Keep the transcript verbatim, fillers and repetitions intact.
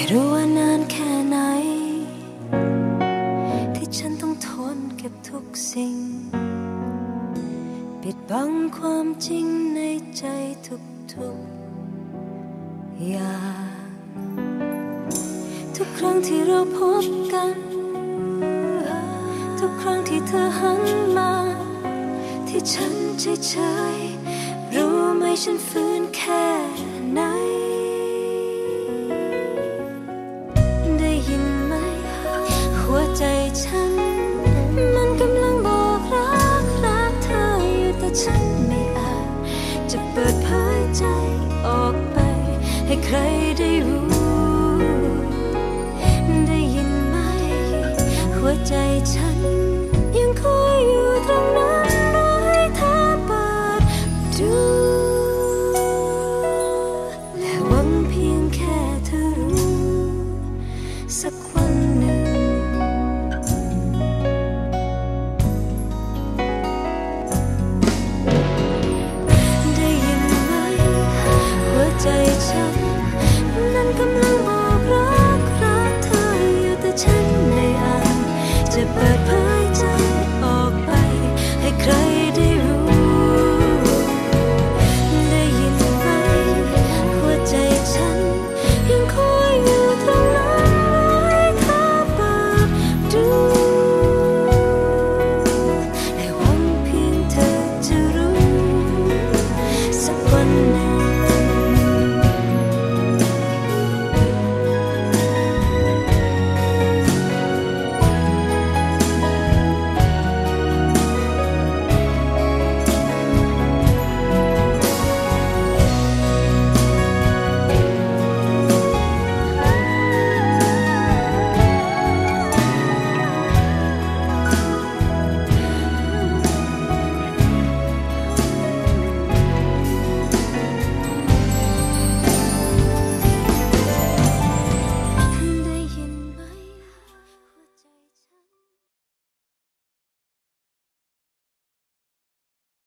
รู้ว่านานแค่ไหนที่ฉันต้องทนเก็บทุกสิ่งปิดบังความจริงในใจทุกๆอย่างทุกครั้งที่เราพบกันทุกครั้งที่เธอหันมาที่ฉันเฉยๆรู้ไหมฉันฝืนแค่ไหนได้ยินไหมหัวใจฉันมันกำลังบอกรักรักเธออยู่แต่ฉันไม่อาจจะเปิดเผยใจออกไปให้ใครได้รู้ได้ยินไหมหัวใจฉัน